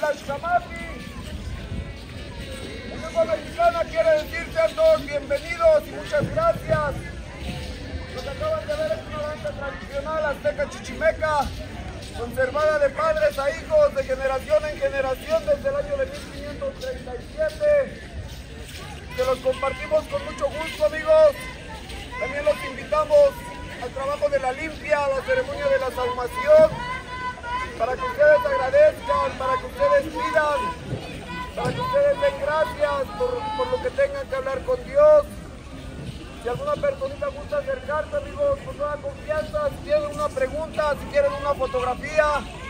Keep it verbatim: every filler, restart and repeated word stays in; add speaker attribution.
Speaker 1: la Chamaki. La lengua mexicana quiere decir sean todos bienvenidos y muchas gracias. Lo que acaban de ver es una danza tradicional azteca chichimeca, conservada de padres a hijos, de generación en generación desde el año de mil quinientos treinta y siete. Que los compartimos con mucho gusto, amigos. También los invitamos al trabajo de la limpia, a la ceremonia de la saumación, para que ustedes agradezcan, para que ustedes pidan, para que ustedes den gracias por, por lo que tengan que hablar con Dios. Si alguna personita gusta acercarse, amigos, con toda confianza, si tienen una pregunta, si quieren una fotografía,